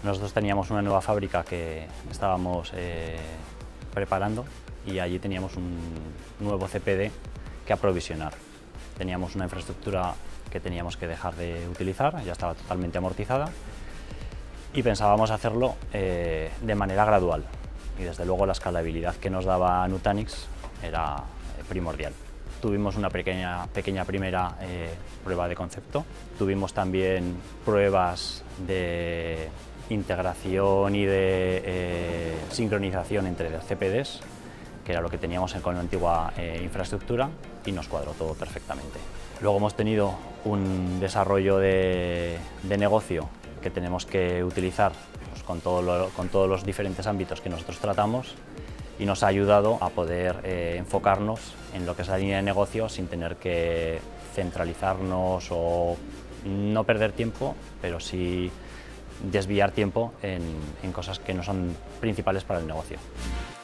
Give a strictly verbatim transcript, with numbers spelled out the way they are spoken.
Nosotros teníamos una nueva fábrica que estábamos eh, preparando y allí teníamos un nuevo C P D que aprovisionar. Teníamos una infraestructura que teníamos que dejar de utilizar, ya estaba totalmente amortizada y pensábamos hacerlo eh, de manera gradual y desde luego la escalabilidad que nos daba Nutanix era eh, primordial. Tuvimos una pequeña, pequeña primera eh, prueba de concepto, tuvimos también pruebas de integración y de eh, sincronización entre C P Ds, que era lo que teníamos con la antigua eh, infraestructura, y nos cuadró todo perfectamente. Luego hemos tenido un desarrollo de, de negocio que tenemos que utilizar pues, con, todo lo, con todos los diferentes ámbitos que nosotros tratamos y nos ha ayudado a poder eh, enfocarnos en lo que es la línea de negocio sin tener que centralizarnos o no perder tiempo, pero sí desviar tiempo en, en cosas que no son principales para el negocio.